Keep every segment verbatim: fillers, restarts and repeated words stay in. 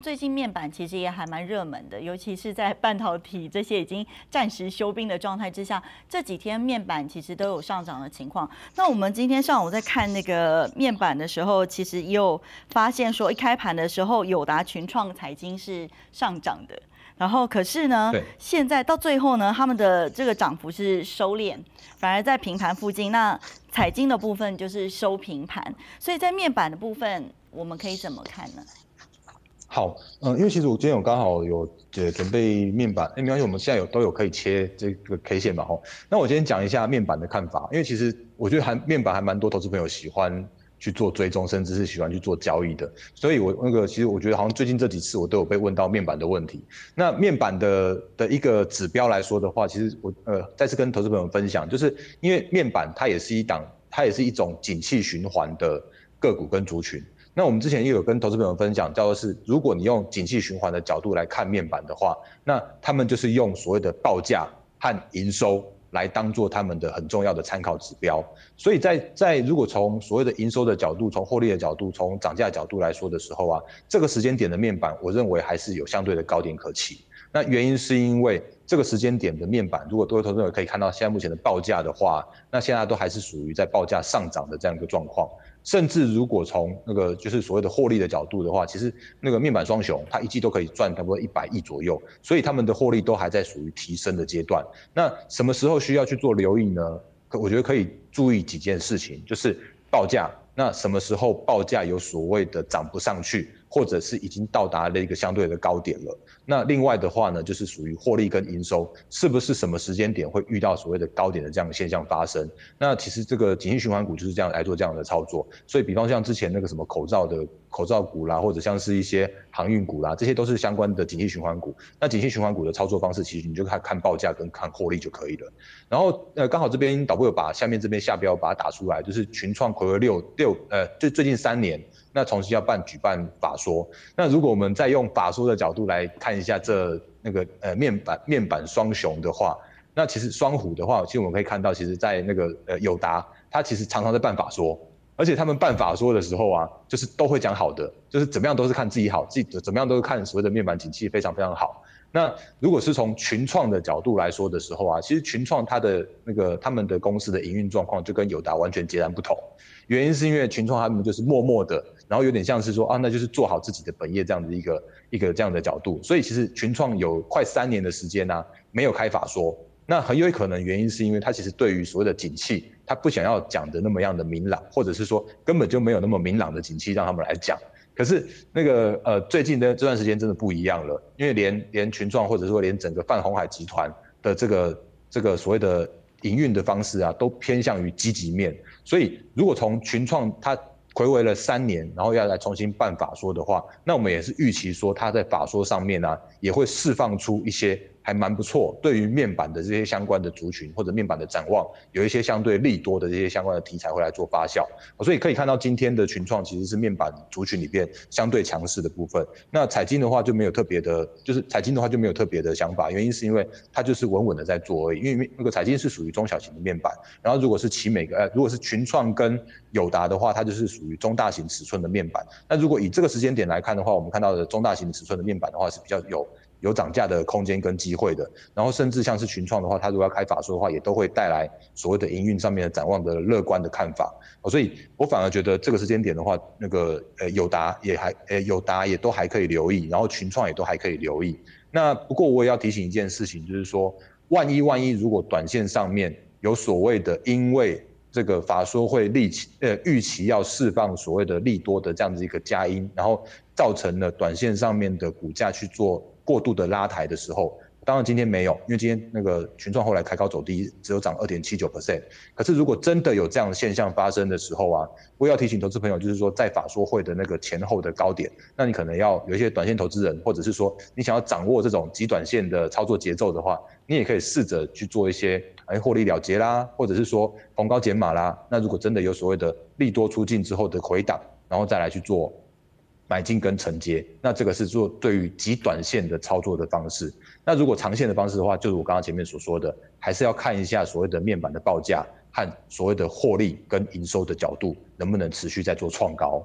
最近面板其实也还蛮热门的，尤其是在半导体这些已经暂时休兵的状态之下，这几天面板其实都有上涨的情况。那我们今天上午在看那个面板的时候，其实也有发现说，一开盘的时候，友达、群创、彩晶是上涨的。然后，可是呢，现在到最后呢，他们的这个涨幅是收敛，反而在平盘附近。那彩晶的部分就是收平盘，所以在面板的部分，我们可以怎么看呢？ 好，嗯，因为其实我今天有刚好有呃准备面板，哎，没关系，我们现在有都有可以切这个 K 线嘛，吼。那我今天讲一下面板的看法，因为其实我觉得还面板还蛮多投资朋友喜欢去做追踪，甚至是喜欢去做交易的，所以我那个其实我觉得好像最近这几次我都有被问到面板的问题。那面板的的一个指标来说的话，其实我呃再次跟投资朋友分享，就是因为面板它也是一档，它也是一种景气循环的个股跟族群。那我们之前也有跟投资朋友分享，叫做是，如果你用景气循环的角度来看面板的话，那他们就是用所谓的报价和营收来当做他们的很重要的参考指标。所以在在如果从所谓的营收的角度、从获利的角度、从涨价的角度来说的时候啊，这个时间点的面板，我认为还是有相对的高点可期。那原因是因为这个时间点的面板，如果各位投资者可以看到现在目前的报价的话，那现在都还是属于在报价上涨的这样一个状况。甚至如果从那个就是所谓的获利的角度的话，其实那个面板双雄，它一季都可以赚差不多一百亿左右，所以他们的获利都还在属于提升的阶段。那什么时候需要去做留意呢？我觉得可以注意几件事情，就是报价。那什么时候报价有所谓的涨不上去，或者是已经到达了一个相对的高点了？那另外的话呢，就是属于获利跟营收，是不是什么时间点会遇到所谓的高点的这样的现象发生？那其实这个景气循环股就是这样来做这样的操作。所以，比方像之前那个什么口罩的口罩股啦，或者像是一些航运股啦，这些都是相关的景气循环股。那景气循环股的操作方式，其实你就看看报价跟看获利就可以了。然后，呃，刚好这边导播有把下面这边下标把它打出来，就是群创睽违六六呃，就最近三年。那重新要办举办法说，那如果我们再用法说的角度来看一下这那个呃面板面板双雄的话，那其实双虎的话，其实我们可以看到，其实在那个呃友达，它其实常常在办法说，而且他们办法说的时候啊，就是都会讲好的，就是怎么样都是看自己好，自己怎么样都是看所谓的面板景气非常非常好。那如果是从群创的角度来说的时候啊，其实群创它的那个他们的公司的营运状况就跟友达完全截然不同。原因是因为群创他们就是默默的，然后有点像是说啊，那就是做好自己的本业这样的一个一个这样的角度。所以其实群创有快三年的时间啊，没有开法说。那很有可能原因是因为他其实对于所谓的景气，他不想要讲的那么样的明朗，或者是说根本就没有那么明朗的景气让他们来讲。可是那个呃，最近的这段时间真的不一样了，因为连连群创或者说连整个泛鸿海集团的这个这个所谓的营运的方式啊，都偏向于积极面。所以如果从群创它睽违了三年，然后要来重新办法说的话，那我们也是预期说它在法说上面啊，也会释放出一些还蛮不错，对于面板的这些相关的族群或者面板的展望，有一些相对利多的这些相关的题材会来做发酵。所以可以看到今天的群创其实是面板族群里边相对强势的部分。那彩晶的话就没有特别的，就是彩晶的话就没有特别的想法，原因是因为它就是稳稳的在做而已。因为那个彩晶是属于中小型的面板，然后如果是奇美呃，如果是群创跟友达的话，它就是属于中大型尺寸的面板。那如果以这个时间点来看的话，我们看到的中大型尺寸的面板的话是比较有有涨价的空间跟机会的，然后甚至像是群创的话，它如果要开法说的话，也都会带来所谓的营运上面的展望的乐观的看法。所以我反而觉得这个时间点的话，那个呃友达也还呃友达也都还可以留意，然后群创也都还可以留意。那不过我也要提醒一件事情，就是说万一万一如果短线上面有所谓的因为这个法说会利期呃预期要释放所谓的利多的这样子一个佳音，然后造成了短线上面的股价去做过度的拉抬的时候，当然今天没有，因为今天那个群创后来开高走低，只有涨 百分之二点七九。可是如果真的有这样的现象发生的时候啊，我也要提醒投资朋友，就是说在法说会的那个前后的高点，那你可能要有一些短线投资人，或者是说你想要掌握这种极短线的操作节奏的话，你也可以试着去做一些哎获利了结啦，或者是说逢高减码啦。那如果真的有所谓的利多出尽之后的回档，然后再来去做买进跟承接，那这个是做对于极短线的操作的方式。那如果长线的方式的话，就是我刚刚前面所说的，还是要看一下所谓的面板的报价和所谓的获利跟营收的角度能不能持续在做创高。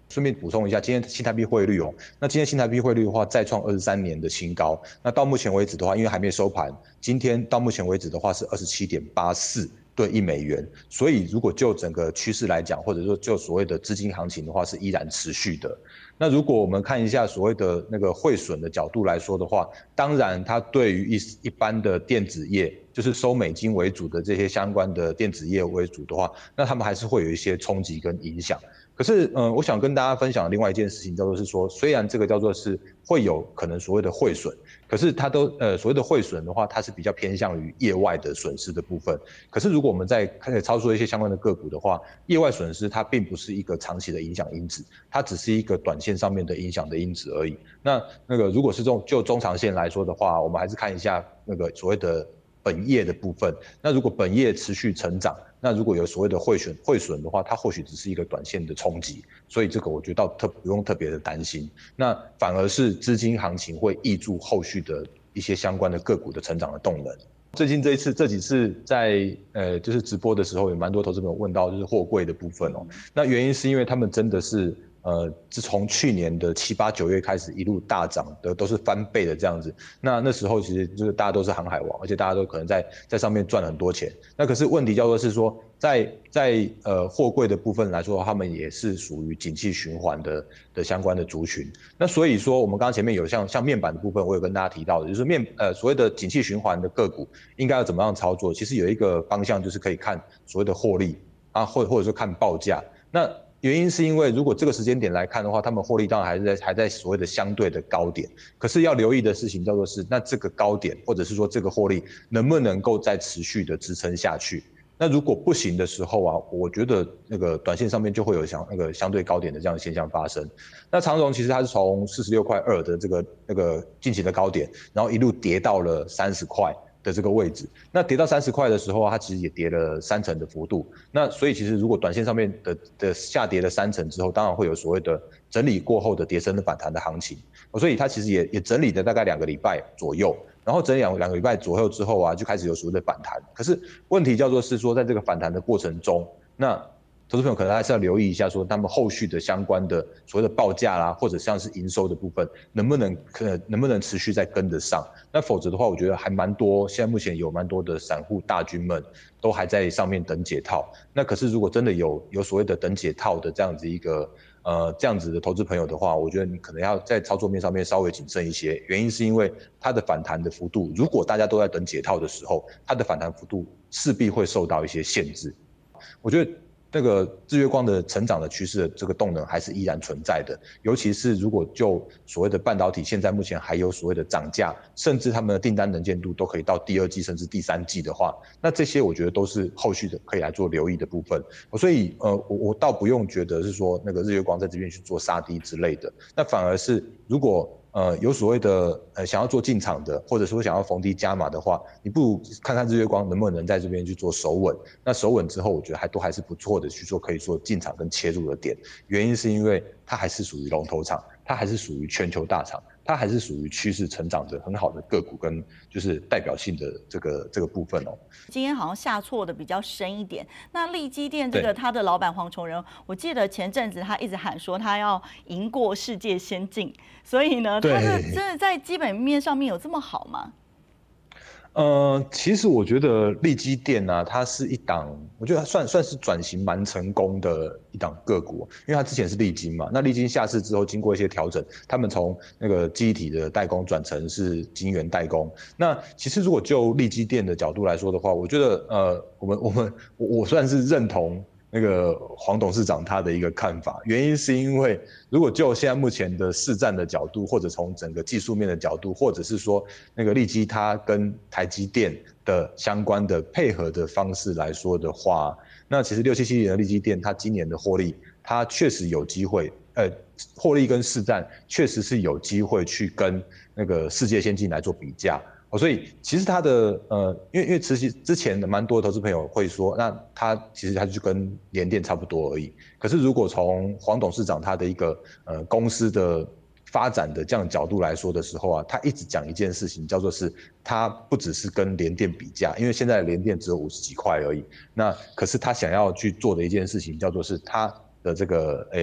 顺便补充一下，今天新台币汇率哦，那今天新台币汇率的话再创二十三年的新高。那到目前为止的话，因为还没收盘，今天到目前为止的话是二十七点八四对一美元。所以如果就整个趋势来讲，或者说就所谓的资金行情的话，是依然持续的。那如果我们看一下所谓的那个汇损的角度来说的话，当然它对于一一般的电子业，就是收美金为主的这些相关的电子业为主的话，那他们还是会有一些冲击跟影响。可是，嗯，我想跟大家分享的另外一件事情，叫做是说，虽然这个叫做是会有可能所谓的汇损，可是它都呃所谓的汇损的话，它是比较偏向于业外的损失的部分。可是如果我们在开始操作一些相关的个股的话，业外损失它并不是一个长期的影响因子，它只是一个短线上面的影响的因子而已。那那个如果是中就中长线来说的话，我们还是看一下那个所谓的本业的部分。那如果本业持续成长，那如果有所谓的汇损汇损的话，它或许只是一个短线的冲击，所以这个我觉得倒特不用特别的担心。那反而是资金行情会挹注后续的一些相关的个股的成长的动能。最近这一次这几次在呃就是直播的时候，有蛮多投资朋友问到就是货柜的部分哦。那原因是因为他们真的是呃自从去年的七八九月开始一路大涨的，都是翻倍的这样子。那那时候其实就是大家都是航海王，而且大家都可能在在上面赚很多钱。那可是问题叫做是说，在在呃货柜的部分来说，他们也是属于景气循环的的相关的族群。那所以说，我们刚刚前面有像像面板的部分，我有跟大家提到的，就是面呃所谓的景气循环的个股应该要怎么样操作。其实有一个方向就是可以看所谓的获利啊，或或者说看报价。那原因是因为如果这个时间点来看的话，他们获利当然还是在还在所谓的相对的高点。可是要留意的事情叫做是，那这个高点或者是说这个获利能不能够再持续的支撑下去？那如果不行的时候啊，我觉得那个短线上面就会有相那个相对高点的这样的现象发生。那长荣其实它是从四十六块二的这个那个近期的高点，然后一路跌到了三十块的这个位置。那跌到三十块的时候啊，它其实也跌了三成的幅度。那所以其实如果短线上面的的下跌了三成之后，当然会有所谓的整理过后的跌升的反弹的行情。所以它其实也也整理了大概两个礼拜左右。然后整理两两个礼拜左右之后啊，就开始有所谓的反弹。可是问题叫做是说，在这个反弹的过程中，那投资朋友可能还是要留意一下，说他们后续的相关的所谓的报价啦，或者像是营收的部分，能不能可能不能持续再跟得上？那否则的话，我觉得还蛮多，现在目前有蛮多的散户大军们都还在上面等解套。那可是如果真的有有所谓的等解套的这样子一个。呃，这样子的投资朋友的话，我觉得你可能要在操作面上面稍微谨慎一些。原因是因为它的反弹的幅度，如果大家都在等解套的时候，它的反弹幅度势必会受到一些限制。我觉得那个日月光的成长的趋势的这个动能还是依然存在的，尤其是如果就所谓的半导体现在目前还有所谓的涨价，甚至他们的订单能见度都可以到第二季甚至第三季的话，那这些我觉得都是后续的可以来做留意的部分。所以呃，我我倒不用觉得是说那个日月光在这边去做杀低之类的，那反而是如果呃，有所谓的呃想要做进场的，或者说想要逢低加码的话，你不如看看日月光能不能在这边去做守稳。那守稳之后，我觉得还都还是不错的去做可以做进场跟切入的点。原因是因为它还是属于龙头厂，它还是属于全球大厂，它还是属于趋势成长的很好的个股跟就是代表性的这个这个部分哦。 今天好像下挫的比较深一点。那力积电这个他的老板黄崇仁，我记得前阵子他一直喊说他要赢过世界先进，所以呢，他是真的在基本面上面有这么好吗？ 呃，其实我觉得力积电啊，它是一档，我觉得算算是转型蛮成功的一档个股，因为它之前是力晶嘛，那力晶下市之后，经过一些调整，他们从那个记忆体的代工转成是晶圆代工。那其实如果就力积电的角度来说的话，我觉得呃，我们我们我我算是认同那个黄董事长他的一个看法，原因是因为如果就现在目前的市占的角度，或者从整个技术面的角度，或者是说那个力积它跟台积电的相关的配合的方式来说的话，那其实六七七零的力积电它今年的获利，它确实有机会，呃，获利跟市占确实是有机会去跟那个世界先进来做比价。哦，所以其实它的呃，因为因为其实之前的蛮多投资朋友会说，那它其实它就跟联电差不多而已。可是如果从黄董事长他的一个呃公司的发展的这样的角度来说的时候啊，他一直讲一件事情，叫做是他不只是跟联电比价，因为现在联电只有五十几块而已。那可是他想要去做的一件事情，叫做是他的这个诶。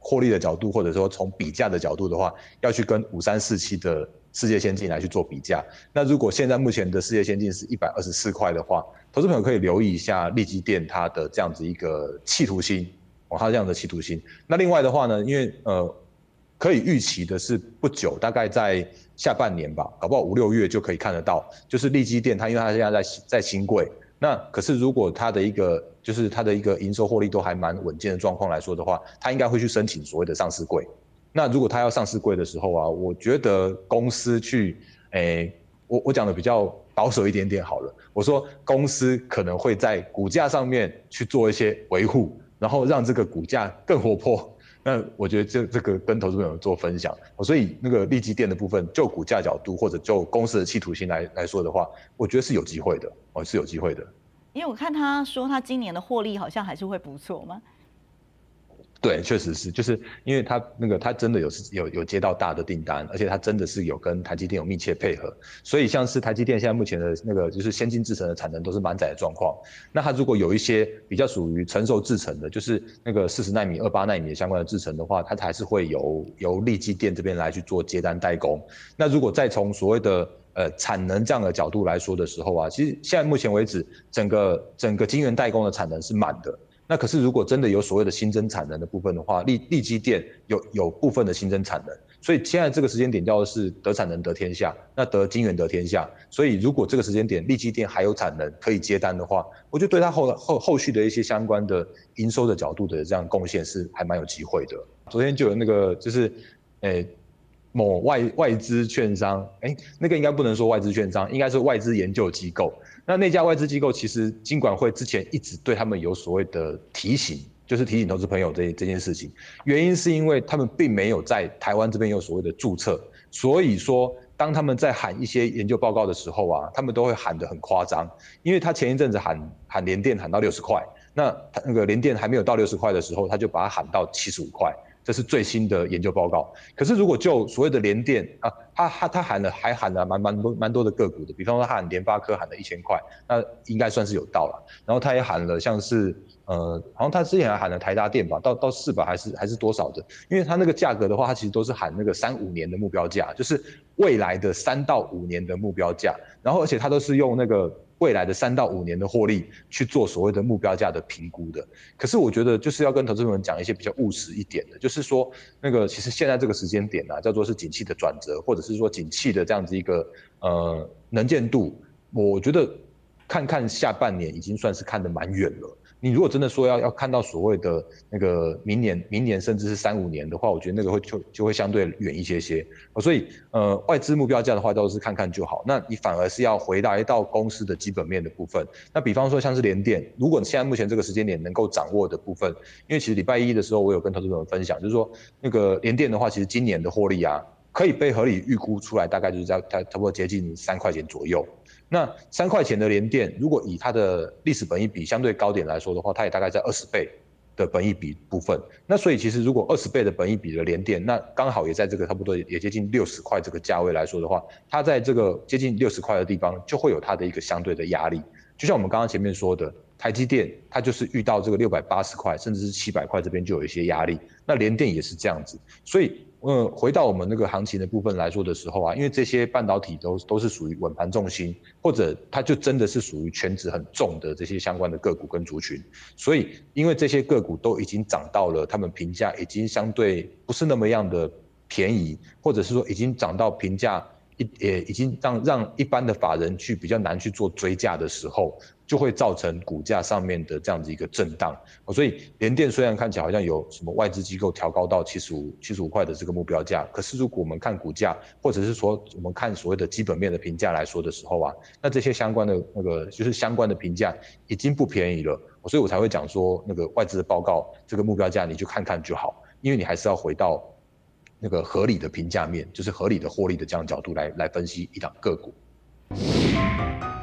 获利的角度，或者说从比价的角度的话，要去跟五三四七的世界先进来去做比价。那如果现在目前的世界先进是一百二十四块的话，投资朋友可以留意一下力积电它的这样子一个企图心哦，它这样的企图心。那另外的话呢，因为呃可以预期的是不久，大概在下半年吧，搞不好五六月就可以看得到，就是力积电它因为它现在在在新贵。那可是如果它的一个就是它的一个营收获利都还蛮稳健的状况来说的话，它应该会去申请所谓的上市柜。那如果它要上市柜的时候啊，我觉得公司去，诶，我我讲的比较保守一点点好了，我说公司可能会在股价上面去做一些维护，然后让这个股价更活泼。那我觉得这这个跟投资朋友做分享，所以那个力积电的部分，就股价角度或者就公司的企图心来来说的话，我觉得是有机会的，哦，是有机会的。 因为我看他说他今年的获利好像还是会不错嘛。 对，确实是，就是因为他那个他真的有有有接到大的订单，而且他真的是有跟台积电有密切配合，所以像是台积电现在目前的那个就是先进制程的产能都是满载的状况。那他如果有一些比较属于成熟制程的，就是那个四十奈米、二八奈米的相关的制程的话，它还是会由由力积电这边来去做接单代工。那如果再从所谓的呃产能这样的角度来说的时候啊，其实现在目前为止，整个整个晶圆代工的产能是满的。那可是如果真的有所谓的新增产能的部分的话，力力积电有有部分的新增产能，所以现在这个时间点叫的是得产能得天下，那得晶圆得天下。所以如果这个时间点力积电还有产能可以接单的话，我觉得对它后后后续的一些相关的营收的角度的这样贡献是还蛮有机会的。昨天就有那个就是，诶。某外外资券商，哎，那个应该不能说外资券商，应该是外资研究机构。那那家外资机构其实金管会之前一直对他们有所谓的提醒，就是提醒投资朋友这这件事情。原因是因为他们并没有在台湾这边有所谓的注册，所以说当他们在喊一些研究报告的时候啊，他们都会喊得很夸张。因为他前一阵子喊喊联电喊到六十块，那那个联电还没有到六十块的时候，他就把它喊到七十五块。这是最新的研究报告。可是如果就所谓的联电啊，他他他喊了还喊了蛮蛮多蛮多的个股的，比方说他喊联发科喊了一千块，那应该算是有到了。然后他也喊了像是呃，好像他之前还喊了台达电吧，到到四百还是还是多少的？因为他那个价格的话，他其实都是喊那个三五年的目标价，就是未来的三到五年的目标价。然后而且他都是用那个未来的三到五年的获利去做所谓的目标价的评估的。可是我觉得就是要跟投资人讲一些比较务实一点的，就是说那个其实现在这个时间点啊，叫做是景气的转折，或者是说景气的这样子一个呃能见度，我觉得看看下半年已经算是看得蛮远了。你如果真的说要要看到所谓的那个明年、明年甚至是三五年的话，我觉得那个会就就会相对远一些些。所以呃，外资目标价的话都是看看就好。那你反而是要回来到公司的基本面的部分。那比方说像是联电，如果现在目前这个时间点能够掌握的部分，因为其实礼拜一的时候我有跟投资者们分享，就是说那个联电的话，其实今年的获利啊，可以被合理预估出来，大概就是在它差不多接近三块钱左右。那三块钱的联电，如果以它的历史本益比相对高点来说的话，它也大概在二十倍的本益比部分。那所以其实如果二十倍的本益比的联电，那刚好也在这个差不多也接近六十块这个价位来说的话，它在这个接近六十块的地方就会有它的一个相对的压力。就像我们刚刚前面说的，台积电它就是遇到这个六百八十块甚至是七百块这边就有一些压力，那联电也是这样子，所以。呃，回到我们那个行情的部分来说的时候啊，因为这些半导体都都是属于稳盘重心，或者它就真的是属于权值很重的这些相关的个股跟族群，所以因为这些个股都已经涨到了，他们评价已经相对不是那么样的便宜，或者是说已经涨到评价一也已经让让一般的法人去比较难去做追价的时候，就会造成股价上面的这样子一个震荡。所以联电虽然看起来好像有什么外资机构调高到七十五、七十五块的这个目标价，可是如果我们看股价，或者是说我们看所谓的基本面的评价来说的时候啊，那这些相关的那个就是相关的评价已经不便宜了，所以我才会讲说那个外资的报告这个目标价你就看看就好，因为你还是要回到那个合理的评价面，就是合理的获利的这样角度来来分析一档个股。